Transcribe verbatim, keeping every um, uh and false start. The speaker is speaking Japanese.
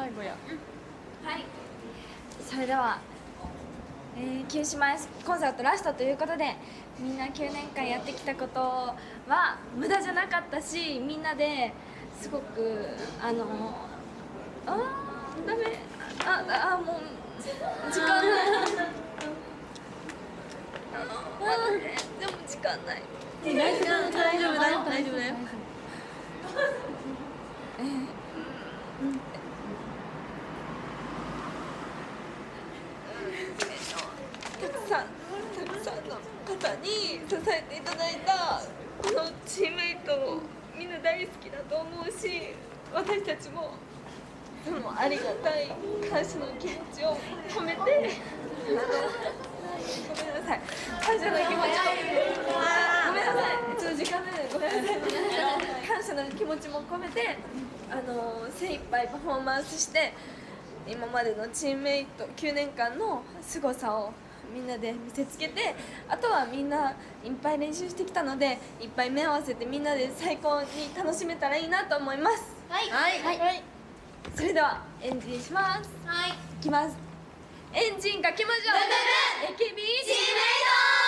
最後や。 うん、はい。それでは、えー、きゅうしまえコンサートラストということで、みんなきゅうねんかんやってきたことは無駄じゃなかったし、みんなですごくあのあーダメああもう時間ないあでも時間ない。 大丈夫大丈夫だよ大丈夫だよ。 えーうんたくさんたくさんの方に支えていただいたこのチームメイトをみんな大好きだと思うし、私たちもそのありがたい感謝の気持ちを込めてあのごめんなさい感謝の気持ちをごめんなさいちょっと時間ないのでごめんなさい感謝の気持ちも込めてあの精一杯パフォーマンスして今までのチームメイトきゅうねんかんの凄さをみんなで見せつけて、あとはみんないっぱい練習してきたのでいっぱい目を合わせてみんなで最高に楽しめたらいいなと思います。 はいはい。はい。 それではエンジンします。 はい。 いきます。エンジンかけましょう。 エーケービー チームメイト。